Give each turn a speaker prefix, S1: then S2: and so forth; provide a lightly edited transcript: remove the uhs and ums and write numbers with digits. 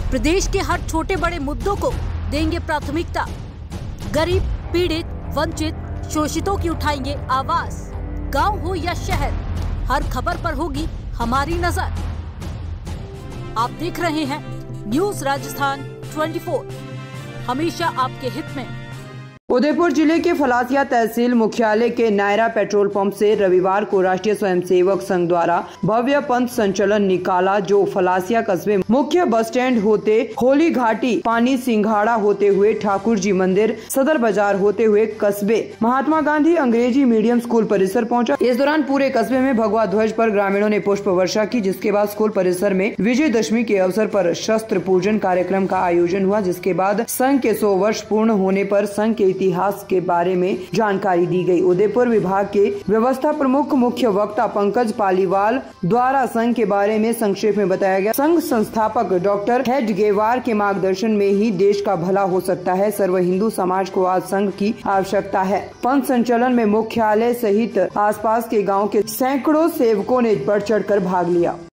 S1: प्रदेश के हर छोटे बड़े मुद्दों को देंगे प्राथमिकता। गरीब, पीड़ित, वंचित, शोषितों की उठाएंगे आवाज। गांव हो या शहर, हर खबर पर होगी हमारी नजर। आप देख रहे हैं न्यूज राजस्थान 24, हमेशा आपके हित में।
S2: उदयपुर जिले के फलासिया तहसील मुख्यालय के नायरा पेट्रोल पंप से रविवार को राष्ट्रीय स्वयंसेवक संघ द्वारा भव्य पंथ संचलन निकाला, जो फलासिया कस्बे मुख्य बस स्टैंड होते होली घाटी, पानी सिंघाड़ा होते हुए ठाकुर जी मंदिर, सदर बाजार होते हुए कस्बे महात्मा गांधी अंग्रेजी मीडियम स्कूल परिसर पहुंचा। इस दौरान पूरे कस्बे में भगवा ध्वज पर ग्रामीणों ने पुष्प वर्षा की, जिसके बाद स्कूल परिसर में विजयदशमी के अवसर पर शस्त्र पूजन कार्यक्रम का आयोजन हुआ। जिसके बाद संघ के 100 वर्ष पूर्ण होने पर संघ के इतिहास के बारे में जानकारी दी गई। उदयपुर विभाग के व्यवस्था प्रमुख मुख्य वक्ता पंकज पालीवाल द्वारा संघ के बारे में संक्षेप में बताया गया। संघ संस्थापक डॉक्टर हेडगेवार के मार्गदर्शन में ही देश का भला हो सकता है। सर्व हिंदू समाज को आज संघ की आवश्यकता है। पंथ संचलन में मुख्यालय सहित आसपास के गाँव के सैकड़ों सेवकों ने बढ़ चढ़ कर भाग लिया।